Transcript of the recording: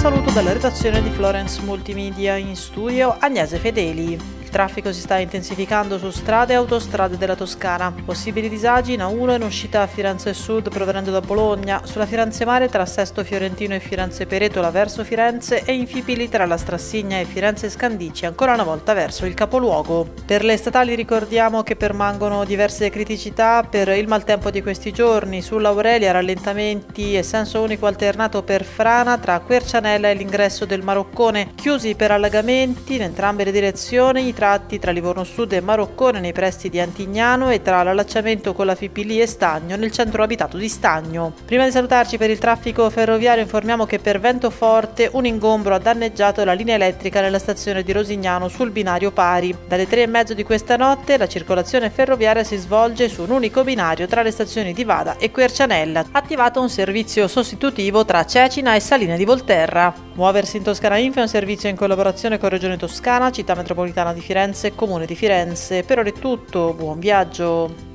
saluto dalla redazione di Florence Multimedia, in studio Agnese Fedeli. Il traffico si sta intensificando su strade e autostrade della Toscana. Possibili disagi in A1 in uscita a Firenze Sud provenendo da Bologna, sulla Firenze Mare tra Sesto Fiorentino e Firenze Peretola verso Firenze e infibili tra la Strassigna e Firenze Scandicci ancora una volta verso il capoluogo. Per le statali ricordiamo che permangono diverse criticità per il maltempo di questi giorni. Sull'Aurelia rallentamenti e senso unico alternato per frana tra Quercianella e l'ingresso del Maroccone, chiusi per allagamenti in entrambe le direzioni i tratti tra Livorno Sud e Maroccone nei pressi di Antignano e tra l'allacciamento con la Fipili e Stagno nel centro abitato di Stagno. Prima di salutarci per il traffico ferroviario informiamo che per vento forte un ingombro ha danneggiato la linea elettrica nella stazione di Rosignano sul binario pari. Dalle 3:30 di questa notte la circolazione ferroviaria si svolge su un unico binario tra le stazioni di Vada e Quercianella. Attivato un servizio sostitutivo tra Cecina e Saline di Volterra. Muoversi in Toscana Info è un servizio in collaborazione con Regione Toscana, Città Metropolitana di Firenze e Comune di Firenze. Per ora è tutto, buon viaggio!